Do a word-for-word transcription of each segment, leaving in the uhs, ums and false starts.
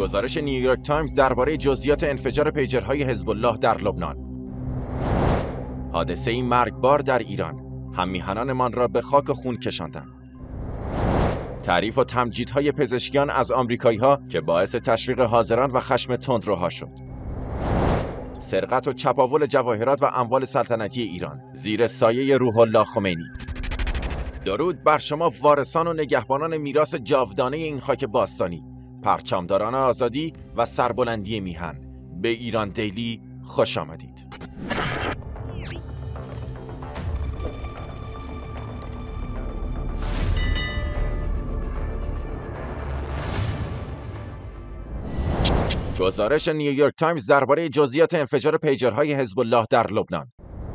گزارش نیویورک تایمز درباره جزئیات انفجار پیجرهای حزب الله در لبنان. حادثه‌ای مرگبار در ایران، هم‌میهنانمان را به خاک و خون کشاندند. تعریف و تمجیدهای پزشکیان از آمریکایی‌ها که باعث تشویق حاضران و خشم تندروها شد. سرقت و چپاول جواهرات و اموال سلطنتی ایران زیر سایه روح الله خمینی. درود بر شما وارثان و نگهبانان میراث جاودانه این خاک باستانی، پرچمداران آزادی و سربلندی میهن. به ایران دیلی خوش آمدید. گزارش نیویورک تایمز درباره جزئیات انفجار پیجرهای حزب الله در لبنان.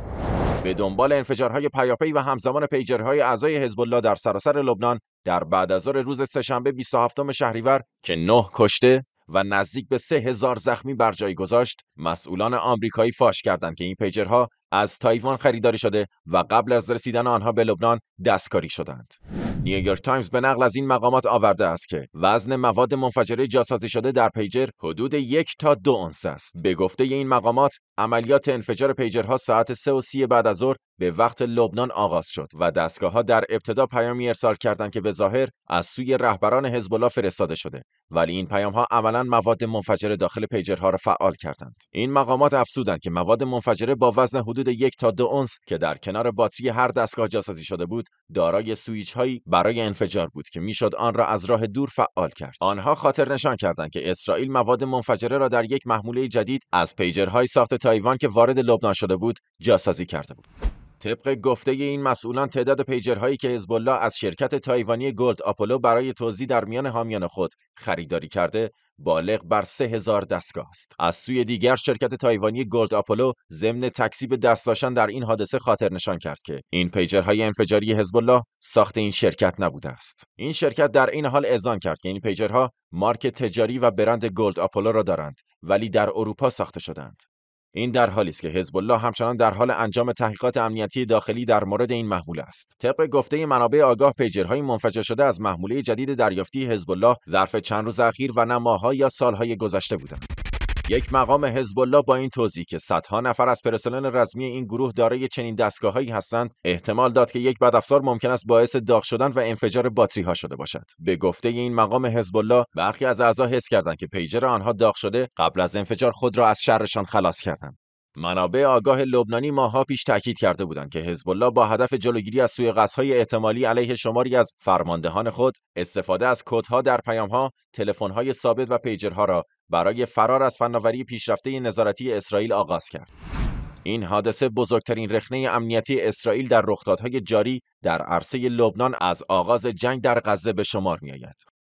به دنبال انفجارهای پیاپی و همزمان پیجرهای اعضای حزب الله در سراسر لبنان در بعد از ظهر روز سه‌شنبه بیست و هفتم شهریور که نه کشته و نزدیک به سه هزار زخمی بر جای گذاشت، مسئولان آمریکایی فاش کردند که این پیجرها از تایوان خریداری شده و قبل از رسیدن آنها به لبنان دستکاری شدند. نیویورک تایمز به نقل از این مقامات آورده است که وزن مواد منفجره جاسازی شده در پیجر حدود یک تا دو اونس است. به گفته این مقامات، عملیات انفجار پیجرها ساعت سه و سی بعد از ظهر به وقت لبنان آغاز شد و دستگاه‌ها در ابتدا پیامی ارسال کردند که به ظاهر از سوی رهبران حزب الله فرستاده شده، ولی این پیام‌ها عملاً مواد منفجره داخل پیجرها را فعال کردند. این مقامات افزودند که مواد منفجره با وزن حدود یک تا دو اونس که در کنار باتری هر دستگاه جاسازی شده بود، دارای سوئیچ‌هایی برای انفجار بود که میشد آن را از راه دور فعال کرد. آنها خاطر نشان کردند که اسرائیل مواد منفجره را در یک محموله جدید از پیجرهای ساخت تایوان که وارد لبنان شده بود جاسازی کرده بود. طبق گفته این مسئولان، تعداد پیجرهایی که حزب الله از شرکت تایوانی گولد آپولو برای توزیع در میان حامیان خود خریداری کرده بالغ بر سه هزار دستگاه است. از سوی دیگر شرکت تایوانی گولد آپولو ضمن تکذیب دست داشتن در این حادثه خاطر نشان کرد که این پیجرهای انفجاری حزب الله ساخت این شرکت نبوده است. این شرکت در این حال اذعان کرد که این پیجرها مارک تجاری و برند گولد آپولو را دارند ولی در اروپا ساخته شدند. این در حالی است که حزب الله همچنان در حال انجام تحقیقات امنیتی داخلی در مورد این محموله است. طبق گفته منابع آگاه، پیجرهای منفجر شده از محموله جدید دریافتی حزب الله ظرف چند روز اخیر و نه ماه‌ها یا سال‌های گذشته بودند. یک مقام حزب الله با این توضیح که صدها نفر از پرسنل رسمی این گروه دارای چنین دستگاه‌هایی هستند، احتمال داد که یک بدافزار ممکن است باعث داغ شدن و انفجار باتری‌ها شده باشد. به گفته این مقام حزب الله، برخی از اعضا حس کردند که پیجر آنها داغ شده قبل از انفجار خود را از شرشان خلاص کردند. منابع آگاه لبنانی ماه‌ها پیش تاکید کرده بودند که حزب الله با هدف جلوگیری از سوءقصدهای احتمالی علیه شماری از فرماندهان خود، استفاده از کدها در پیام‌ها، تلفن‌های ثابت و پیجرها را برای فرار از فناوری پیشرفته نظارتی اسرائیل آغاز کرد. این حادثه بزرگترین رخنه امنیتی اسرائیل در رخدادهای جاری در عرصه لبنان از آغاز جنگ در غزه به شمار می‌آید.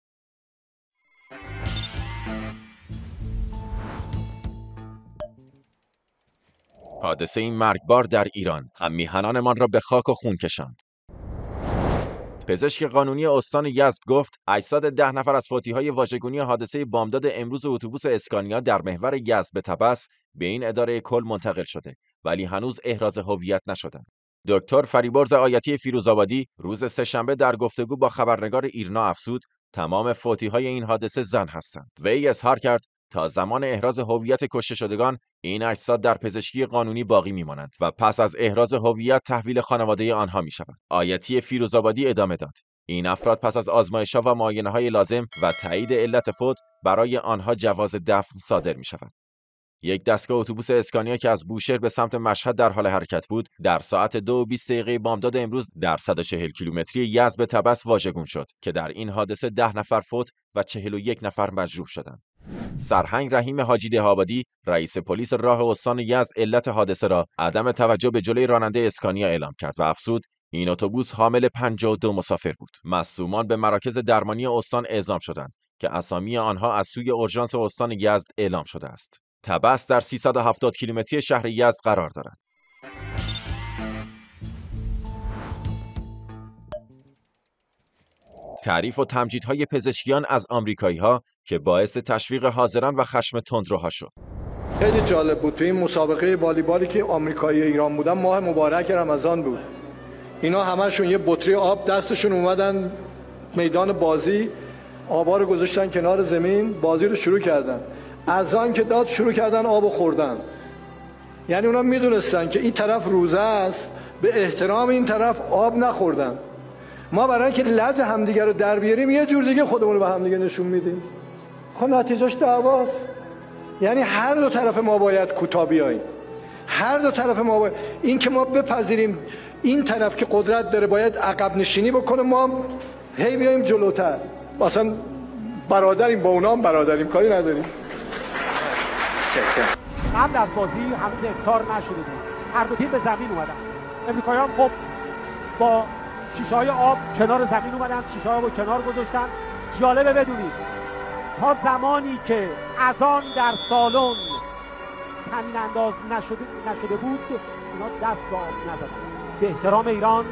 حادثه این مرگبار در ایران، هم‌میهنانمان را به خاک و خون کشاند. پزشک قانونی استان یزد گفت اجساد ده نفر از فوتی‌های واژگونی حادثه بامداد امروز اتوبوس اسکانیا در محور یزد به طبس به این اداره کل منتقل شده، ولی هنوز احراز هویت نشدند. دکتر فریبرز آیتی فیروزآبادی روز سه‌شنبه در گفتگو با خبرنگار ایرنا افزود تمام فوتی‌های این حادثه زن هستند. وی اظهار کرد تا زمان احراز هویت کشته شدگان این اجساد در پزشکی قانونی باقی میمانند و پس از احراز هویت تحویل خانواده آنها می شود. آیتی فیروزآبادی ادامه داد این افراد پس از آزمایش‌ها و معاینه‌های لازم و تایید علت فوت برای آنها جواز دفن صادر می شود. یک دستگاه اتوبوس اسکانیا که از بوشهر به سمت مشهد در حال حرکت بود، در ساعت دو و بیست دقیقه بامداد امروز در صد و چهل کیلومتری یزد به طبس واژگون شد که در این حادثه ده نفر فوت و چهل و یک نفر مجروح شدند. سرهنگ رحیم حاجی ده‌آبادی، رئیس پلیس راه استان یزد، علت حادثه را عدم توجه به جلوی راننده اسکانیا اعلام کرد و افزود این اتوبوس حامل پنجاه و دو مسافر بود. مصدومان به مراکز درمانی استان اعزام شدند که اسامی آنها از سوی اورژانس استان یزد اعلام شده است. طبس در سیصد و هفتاد کیلومتری شهر یزد قرار دارد. تعریف و تمجیدهای پزشکیان از آمریکایی‌ها که باعث تشویق حاضران و خشم تندروها شد. خیلی جالب بود. تو این مسابقه والیبالی که آمریکایی ایران بودن، ماه مبارک رمضان بود، اینا همشون یه بطری آب دستشون اومدن میدان بازی، آبا رو گذاشتن کنار زمین، بازی رو شروع کردن. اذان که داد شروع کردن آب خوردن. یعنی اونا میدونستن که این طرف روزه است، به احترام این طرف آب نخوردن. ما برای اینکه لذت همدیگه رو در بیاریم یه جور دیگه خودمون رو به همدیگه نشون میدیم. خب نتیجهش دعواست. یعنی هر دو طرف ما باید کوتاه بیاییم. هر دو طرف ما باید، این که ما بپذیریم این طرف که قدرت داره باید عقب نشینی بکنه، ما هی بیایم جلوتر. مثلا برادریم، با اونا هم برادریم، کاری نداریم. قبل از بازی هنوز افطار نشده بود، هر دو تیم به زمین اومدن. امریکایی‌ها خب با شیشه‌های آب کنار زمین اومدن، شیشه‌های آب رو کنار گذاشتن. جالبه بدونید تا زمانی که اذان در سالن همین انداز نشده نشده بود اینا دست به آب نزدن. به احترام ایران.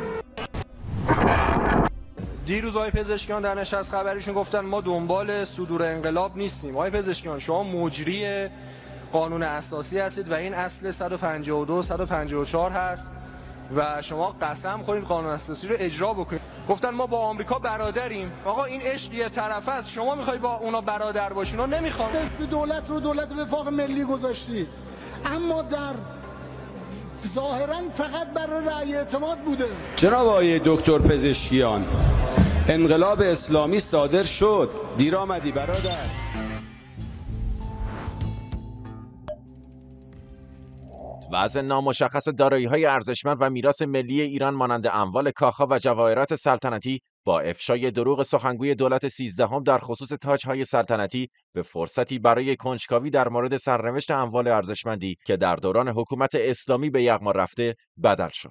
دیروز آقای پزشکیان در نشست خبریشون گفتن ما دنبال صدور انقلاب نیستیم. آقای پزشکیان شما مجری قانون اساسی هستید و این اصل صد و پنجاه و دو صد و پنجاه و چهار هست و شما قسم خورید قانون اساسی رو اجرا بکنید. گفتن ما با آمریکا برادریم. آقا این عشق یه طرفه است. شما میخوای با اونا برادر باشین، اونا نمیخوان. اسم دولت رو دولت وفاق ملی گذاشتید، اما در ظاهرا فقط برای رأی اعتماد بوده. جناب آقای دکتر پزشکیان، انقلاب اسلامی صادر شد، دیر آمدی برادر. وضع نامشخص دارایی‌های ارزشمند و میراث ملی ایران مانند اموال کاخ‌ها و جواهرات سلطنتی با افشای دروغ سخنگوی دولت سیزدهم در خصوص تاج‌های سلطنتی به فرصتی برای کنجکاوی در مورد سرنوشت اموال ارزشمندی که در دوران حکومت اسلامی به یغما رفته بدل شد.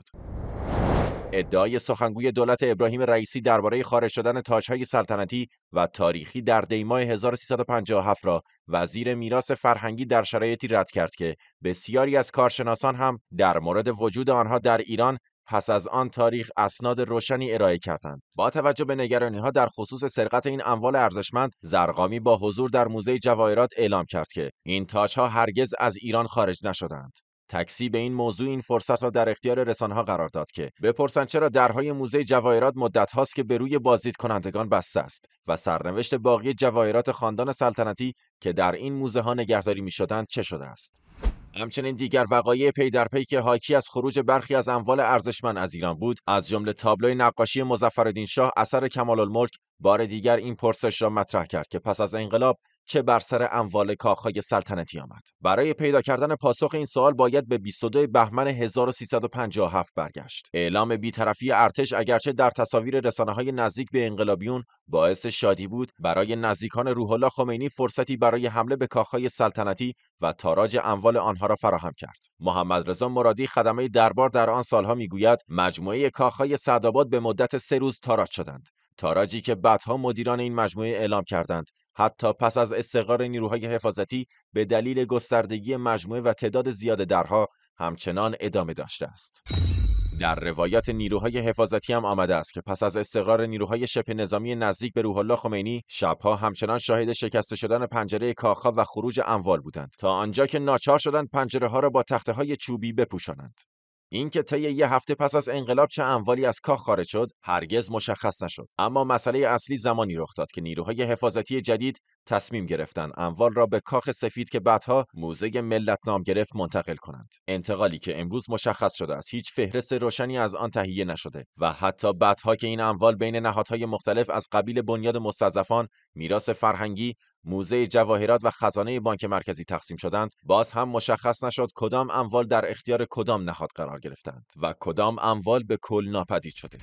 ادعای سخنگوی دولت ابراهیم رئیسی درباره خارج شدن تاج‌های سلطنتی و تاریخی در دی‌ماه هزار و سیصد و پنجاه و هفت را وزیر میراث فرهنگی در شرایطی رد کرد که بسیاری از کارشناسان هم در مورد وجود آنها در ایران پس از آن تاریخ اسناد روشنی ارائه کردند. با توجه به نگرانی‌ها در خصوص سرقت این اموال ارزشمند، زرقامی با حضور در موزه جواهرات اعلام کرد که این تاج‌ها هرگز از ایران خارج نشدند. تکسی به این موضوع این فرصت را در اختیار رسانه‌ها قرار داد که بپرسند چرا درهای موزه جواهرات مدت هاست که به روی بازدید کنندگان بسته است و سرنوشت باقی جواهرات خاندان سلطنتی که در این موزه ها نگهداری می‌شدند چه شده است. همچنین دیگر وقایع پی در پی که حاکی از خروج برخی از اموال ارزشمند از ایران بود، از جمله تابلوی نقاشی مظفرالدین شاه اثر کمال‌الملک، بار دیگر این پرسش را مطرح کرد که پس از انقلاب چه بر سر اموال کاخهای سلطنتی آمد. برای پیدا کردن پاسخ این سوال باید به بیست و دو بهمن هزار و سیصد و پنجاه و هفت برگشت. اعلام بی‌طرفی ارتش اگرچه در تصاویر رسانه‌های نزدیک به انقلابیون باعث شادی بود، برای نزدیکان روح الله خمینی فرصتی برای حمله به کاخهای سلطنتی و تاراج اموال آنها را فراهم کرد. محمد رضا مرادی خدمه دربار در آن سالها میگوید مجموعه کاخهای سعدآباد به مدت سه روز تاراج شدند. تاراجی که بعدها مدیران این مجموعه اعلام کردند حتی پس از استقرار نیروهای حفاظتی به دلیل گستردگی مجموعه و تعداد زیاد درها همچنان ادامه داشته است. در روایات نیروهای حفاظتی هم آمده است که پس از استقرار نیروهای شبه نظامی نزدیک به روح الله خمینی، شبها همچنان شاهد شکسته شدن پنجره کاخها و خروج اموال بودند تا آنجا که ناچار شدند پنجره ها را با تخته‌های چوبی بپوشانند. اینکه طی یه هفته پس از انقلاب چه اموالی از کاخ خارج شد هرگز مشخص نشد، اما مسئله اصلی زمانی رخ داد که نیروهای حفاظتی جدید تصمیم گرفتند اموال را به کاخ سفید که بعدها موزه ملت نام گرفت منتقل کنند. انتقالی که امروز مشخص شده است هیچ فهرست روشنی از آن تهیه نشده و حتی بعدها که این اموال بین نهادهای مختلف از قبیل بنیاد مستضعفان، میراث فرهنگی، موزه جواهرات و خزانه بانک مرکزی تقسیم شدند، باز هم مشخص نشد کدام اموال در اختیار کدام نهاد قرار گرفتند و کدام اموال به کل ناپدید شده.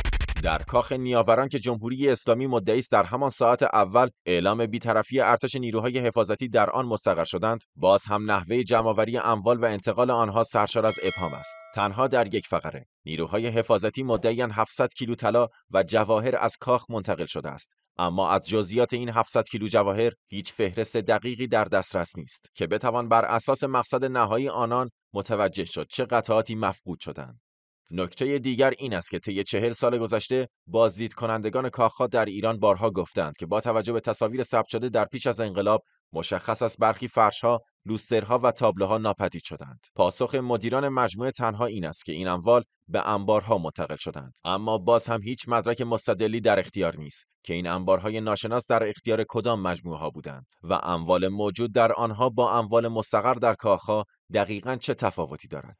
در کاخ نیاوران که جمهوری اسلامی مدعی است در همان ساعت اول اعلام بی‌طرفی ارتش نیروهای حفاظتی در آن مستقر شدند، باز هم نحوه جمع‌آوری اموال و انتقال آنها سرشار از ابهام است. تنها در یک فقره نیروهای حفاظتی مدعیان هفتصد کیلو طلا و جواهر از کاخ منتقل شده است، اما از جزئیات این هفتصد کیلو جواهر هیچ فهرست دقیقی در دسترس نیست که بتوان بر اساس مقصد نهایی آنان متوجه شد چه قطعاتی مفقود شدند. نکته دیگر این است که طی چهل سال گذشته بازدید کنندگان کاخها در ایران بارها گفتند که با توجه به تصاویر ثبت شده در پیش از انقلاب مشخص است برخی فرش‌ها، لوسترها و تابلوها ناپدید شدند. پاسخ مدیران مجموعه تنها این است که این اموال به انبارها منتقل شدند. اما باز هم هیچ مدرک مستدلی در اختیار نیست که این انبارهای ناشناس در اختیار کدام مجموعه ها بودند و اموال موجود در آنها با اموال مستقر در کاخها دقیقاً چه تفاوتی دارد.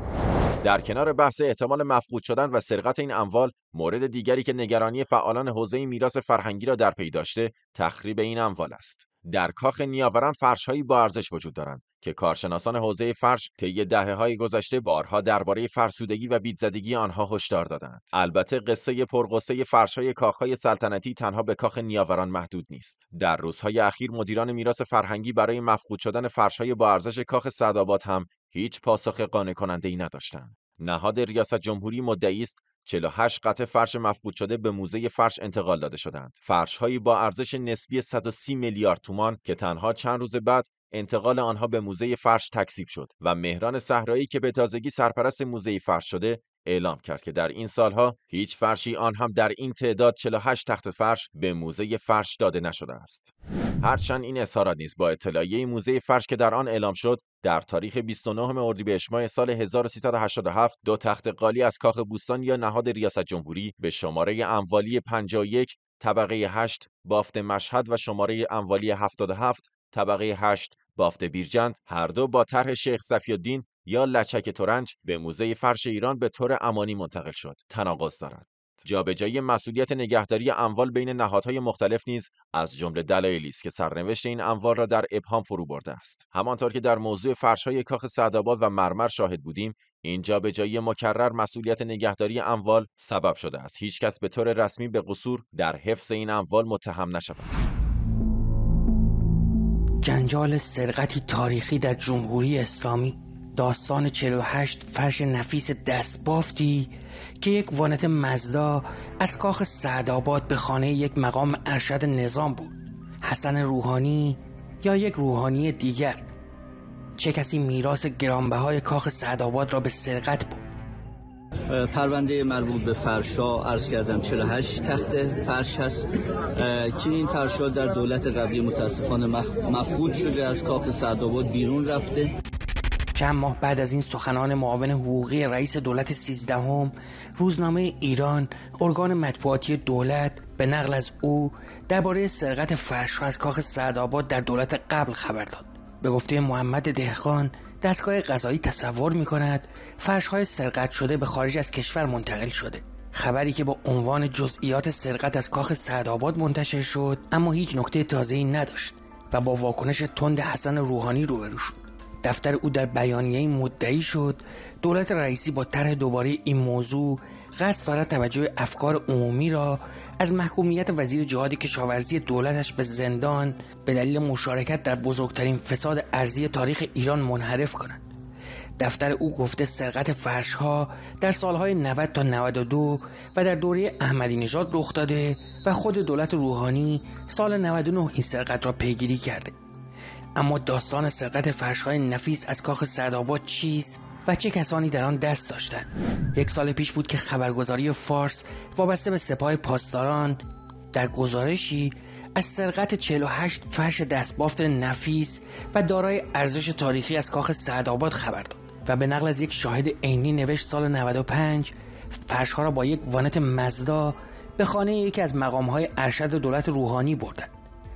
در کنار بحث احتمال مفقود شدن و سرقت این اموال، مورد دیگری که نگرانی فعالان حوزه میراث فرهنگی را در پی داشته، تخریب این اموال است. در کاخ نیاوران فرش‌هایی با ارزش وجود دارند که کارشناسان حوزه فرش طی دهه‌های گذشته بارها درباره فرسودگی و بیدزدگی آنها هشدار دادند. البته قصه پرغصه فرش‌های کاخ‌های سلطنتی تنها به کاخ نیاوران محدود نیست. در روزهای اخیر مدیران میراث فرهنگی برای مفقود شدن فرش‌های با ارزش کاخ سعدآباد هم هیچ پاسخ قانع کننده‌ای نداشتند. نهاد ریاست جمهوری مدعی است چهل و هشت قطعه فرش مفقود شده به موزه فرش انتقال داده شدند. فرش‌هایی با ارزش نسبی صد و سی میلیارد تومان که تنها چند روز بعد انتقال آنها به موزه فرش تکذیب شد و مهران صحرایی که به تازگی سرپرست موزه فرش شده اعلام کرد که در این سالها هیچ فرشی آن هم در این تعداد چهل و هشت تخت فرش به موزه فرش داده نشده است. هرچند این اظهارات نیز با اطلاعیه موزه فرش که در آن اعلام شد در تاریخ بیست و نهم اردیبهشت ماه سال هزار و سیصد و هشتاد و هفت دو تخت قالی از کاخ بوستان یا نهاد ریاست جمهوری به شماره اموالی پنجاه و یک طبقه هشت بافت مشهد و شماره اموالی هفتاد و هفت طبقه هشت بافت بیرجند هر دو با طرح شیخ صفی‌الدین یا لچک ترنج به موزه فرش ایران به طور امانی منتقل شد. تناقض دارد. جابجایی مسئولیت نگهداری اموال بین نهادهای مختلف نیز از جمله دلایلی است که سرنوشت این اموال را در ابهام فرو برده است. همانطور که در موضوع فرش‌های کاخ سعدآباد و مرمر شاهد بودیم، این جابجایی مکرر مسئولیت نگهداری اموال سبب شده است هیچ کس به طور رسمی به قصور در حفظ این اموال متهم نشود. جنجال سرقتی تاریخی در جمهوری اسلامی، داستان چهل و هشت فرش نفیس دستبافتی که یک وانت مزدا از کاخ سعدآباد به خانه یک مقام ارشد نظام بود، حسن روحانی یا یک روحانی دیگر. چه کسی میراث گرانبهای کاخ سعدآباد را به سرقت بود؟ پرونده مربوط به فرش‌ها عرض کردم چهل و هشت تخت فرش هست که این فرش‌ها در دولت قبلی متاسفانه مفقود شده، از کاخ سعدآباد بیرون رفته. چند ماه بعد از این سخنان معاون حقوقی رئیس دولت سیزدهم، روزنامه ایران، ارگان مطبوعاتی دولت، به نقل از او درباره سرقت فرش‌ها از کاخ سعدآباد در دولت قبل خبر داد. به گفته محمد دهقان، دستگاه قضایی تصور می‌کند فرش‌های سرقت شده به خارج از کشور منتقل شده. خبری که با عنوان جزئیات سرقت از کاخ سعدآباد منتشر شد اما هیچ نکته تازه‌ای نداشت و با واکنش تند حسن روحانی روبرو شد. دفتر او در بیانیه‌ای مدعی شد دولت رئیسی با طرح دوباره این موضوع قصد دارد توجه افکار عمومی را از محکومیت وزیر جهاد کشاورزی دولتش به زندان به دلیل مشارکت در بزرگترین فساد ارضی تاریخ ایران منحرف کند. دفتر او گفته سرقت فرش‌ها در سالهای نود تا نود و دو و در دوره احمدی نژاد رخ داده و خود دولت روحانی سال نود و نه این سرقت را پیگیری کرده. اما داستان سرقت فرش‌های نفیس از کاخ سعدآباد چیست و چه کسانی در آن دست داشتند؟ یک سال پیش بود که خبرگزاری فارس وابسته به سپاه پاسداران در گزارشی از سرقت چهل و هشت فرش دستبافت نفیس و دارای ارزش تاریخی از کاخ سعدآباد خبر داد و به نقل از یک شاهد عینی نوشت سال نود و پنج فرش‌ها را با یک وانت مزدا به خانه یکی از مقام‌های ارشد دولت روحانی بردند.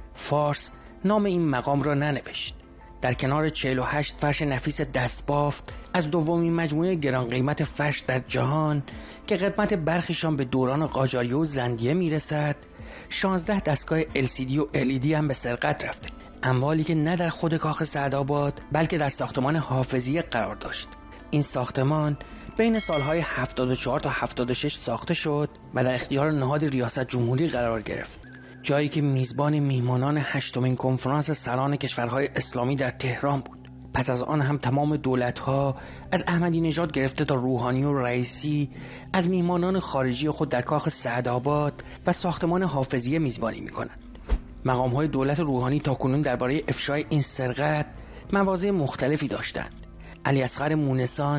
فارس نام این مقام را ننوشت. در کنار چهل و هشت فرش نفیس دستبافت از دومین مجموعه گران قیمت فرش در جهان که قدمت برخیشان به دوران قاجاریه و زندیه میرسد، شانزده دستگاه ال سی دی و ال ای دی هم به سرقت رفته. اموالی که نه در خود کاخ سعدآباد بلکه در ساختمان حافظیه قرار داشت. این ساختمان بین سالهای هفتاد و چهار تا هفتاد و شش ساخته شد و در اختیار نهاد ریاست جمهوری قرار گرفت. جایی که میزبان میهمانان هشتمین کنفرانس سران کشورهای اسلامی در تهران بود. پس از آن هم تمام دولت‌ها از احمدی نژاد گرفته تا روحانی و رئیسی از میهمانان خارجی خود در کاخ سعدآباد و ساختمان حافظیه میزبانی می‌کنند. مقام‌های دولت روحانی تاکنون درباره افشای این سرقت مواضع مختلفی داشتند. علی اصغر مونسان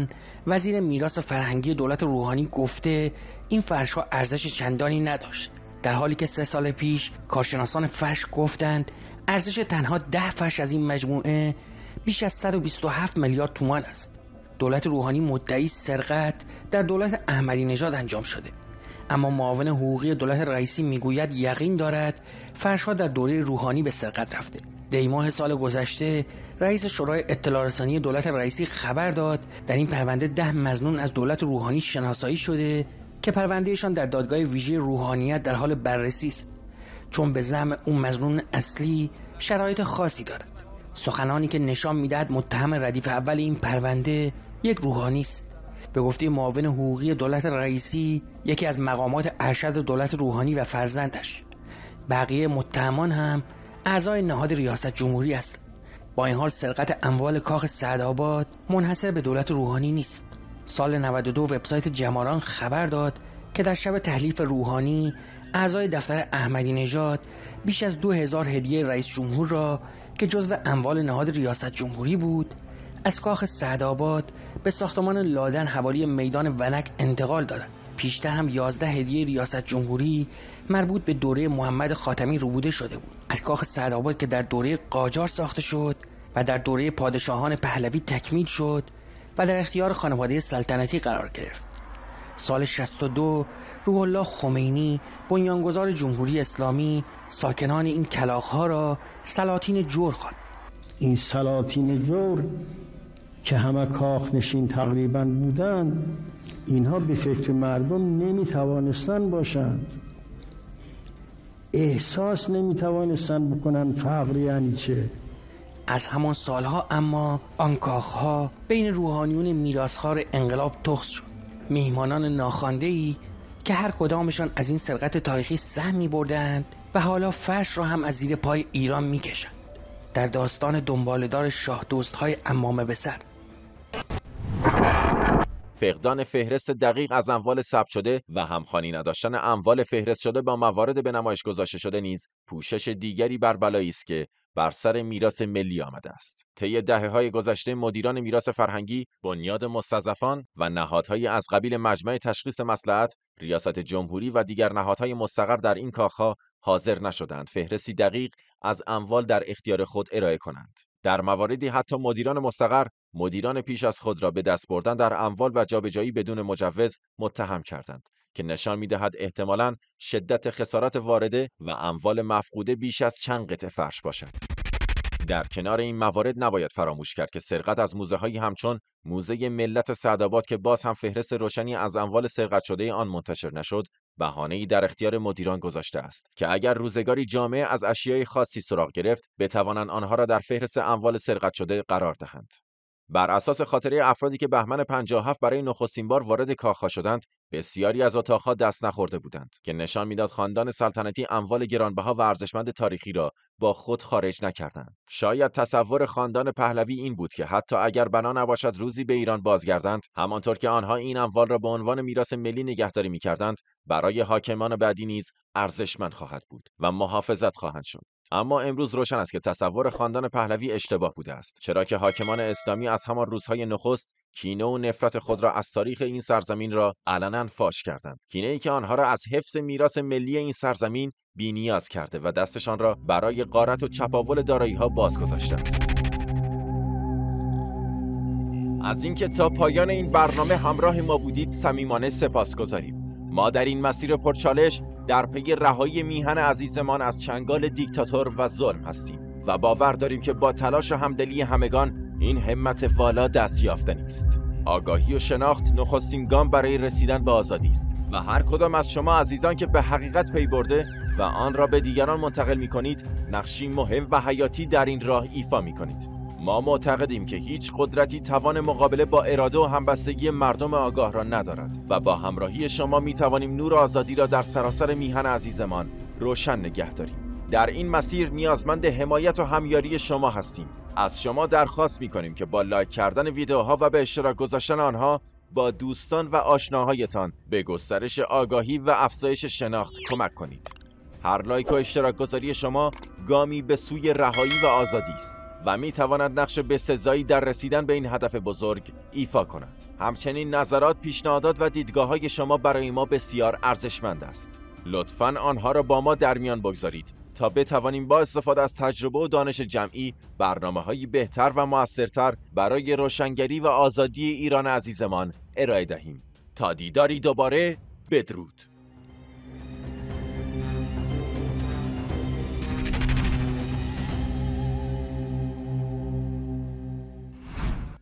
وزیر میراث فرهنگی دولت روحانی گفته این فرش‌ها ارزش چندانی نداشت، در حالی که سه سال پیش کارشناسان فرش گفتند ارزش تنها ده فرش از این مجموعه بیش از صد و بیست و هفت میلیارد تومان است. دولت روحانی مدعی سرقت در دولت احمدی نژاد انجام شده، اما معاون حقوقی دولت رئیسی میگوید یقین دارد فرش‌ها در دوره روحانی به سرقت رفته. دی ماه سال گذشته رئیس شورای اطلاع رسانی دولت رئیسی خبر داد در این پرونده ده مظنون از دولت روحانی شناسایی شده که پروندهشان در دادگاه ویژه روحانیت در حال بررسی است، چون به زعم اون مظنون اصلی شرایط خاصی دارد. سخنانی که نشان میدهد متهم ردیف اول این پرونده یک روحانی است. به گفته معاون حقوقی دولت رئیسی، یکی از مقامات ارشد دولت روحانی و فرزندش. بقیه متهمان هم اعضای نهاد ریاست جمهوری است. با این حال سرقت اموال کاخ سعدآباد منحصر به دولت روحانی نیست. سال نود و دو وبسایت جماران خبر داد که در شب تحلیف روحانی اعضای دفتر احمدی نژاد بیش از دو هزار هدیه رئیس جمهور را که جزو اموال نهاد ریاست جمهوری بود از کاخ سعدآباد به ساختمان لادن حوالی میدان ونک انتقال دادند. پیشتر هم یازده هدیه ریاست جمهوری مربوط به دوره محمد خاتمی ربوده شده بود از کاخ سعدآباد که در دوره قاجار ساخته شد و در دوره پادشاهان پهلوی تکمیل شد و در اختیار خانواده سلطنتی قرار گرفت. سال شصت و دو روح الله خمینی بنیانگذار جمهوری اسلامی ساکنان این کلاغ‌ها را سلاطین جور خواند. این سلاطین جور که همه کاخ نشین تقریبا بودند، اینها به فکر مردم نمی توانستند باشند، احساس نمی توانستند بکنند فقر یعنی چه. از همان سالها اما آن کاخها بین روحانیون میراثخوار انقلاب تخص شد. میهمانان ناخوانده‌ای که هر کدامشان از این سرقت تاریخی سهمی بردند و حالا فرش را هم از زیر پای ایران میکشند. در داستان دنباله‌دار شاه دوست‌های عمامه به سر. فقدان فهرست دقیق از اموال ثبت شده و همخوانی نداشتن اموال فهرست شده با موارد به نمایش گذاشته شده نیز پوشش دیگری بر بلایی است که بر سر میراث ملی آمده است. طی دهه‌های گذشته مدیران میراث فرهنگی، بنیاد مستضعفان و نهادهای از قبیل مجمع تشخیص مصلحت، ریاست جمهوری و دیگر نهادهای مستقر در این کاخها حاضر نشدند فهرستی دقیق از اموال در اختیار خود ارائه کنند. در مواردی حتی مدیران مستقر مدیران پیش از خود را به دست بردن در اموال و جابجایی بدون مجوز متهم کردند که نشان می‌دهد احتمالاً شدت خسارات وارده و اموال مفقوده بیش از چند قطعه فرش باشد. در کنار این موارد نباید فراموش کرد که سرقت از موزه‌هایی همچون موزه ملت سعدآباد که باز هم فهرست روشنی از اموال سرقت شده آن منتشر نشد، بهانه‌ای در اختیار مدیران گذاشته است که اگر روزگاری جامعه از اشیای خاصی سراغ گرفت، بتوانند آنها را در فهرست اموال سرقت شده قرار دهند. بر اساس خاطره افرادی که بهمن پنجاه و هفت برای نخستین بار وارد کاخها شدند، بسیاری از اتاقها دست نخورده بودند که نشان میداد خاندان سلطنتی اموال گرانبها و ارزشمند تاریخی را با خود خارج نکردند. شاید تصور خاندان پهلوی این بود که حتی اگر بنا نباشد روزی به ایران بازگردند، همانطور که آنها این اموال را به عنوان میراث ملی نگهداری می‌کردند، برای حاکمان بعدی نیز ارزشمند خواهد بود و محافظت خواهند شد. اما امروز روشن است که تصور خاندان پهلوی اشتباه بوده است، چرا که حاکمان اسلامی از همان روزهای نخست کینه و نفرت خود را از تاریخ این سرزمین را علنا فاش کردند. کینه‌ای که آنها را از حفظ میراث ملی این سرزمین بی‌نیاز کرده و دستشان را برای غارت و چپاول دارایی‌ها باز گذاشته است. از اینکه تا پایان این برنامه همراه ما بودید صمیمانه سپاسگزاریم. ما در این مسیر پرچالش در پی رهایی میهن عزیزمان از چنگال دیکتاتور و ظلم هستیم و باور داریم که با تلاش و همدلی همگان این همت والا دست یافتنی است. آگاهی و شناخت نخستین گام برای رسیدن به آزادی است و هر کدام از شما عزیزان که به حقیقت پی برده و آن را به دیگران منتقل می کنید، نقشی مهم و حیاتی در این راه ایفا می کنید. ما معتقدیم که هیچ قدرتی توان مقابله با اراده و همبستگی مردم آگاه را ندارد و با همراهی شما می توانیم نور آزادی را در سراسر میهن عزیزمان روشن نگه داریم. در این مسیر نیازمند حمایت و همیاری شما هستیم. از شما درخواست می کنیم که با لایک کردن ویدیوها و به اشتراک گذاشتن آنها با دوستان و آشناهایتان به گسترش آگاهی و افزایش شناخت کمک کنید. هر لایک و اشتراک گذاری شما گامی به سوی رهایی و آزادی است و میتواند نقش بسزایی در رسیدن به این هدف بزرگ ایفا کند. همچنین نظرات، پیشنهادات و دیدگاه‌های شما برای ما بسیار ارزشمند است. لطفاً آنها را با ما در میان بگذارید تا بتوانیم با استفاده از تجربه و دانش جمعی برنامه‌های بهتر و موثرتر برای روشنگری و آزادی ایران عزیزمان ارائه دهیم. تا دیداری دوباره، بدرود.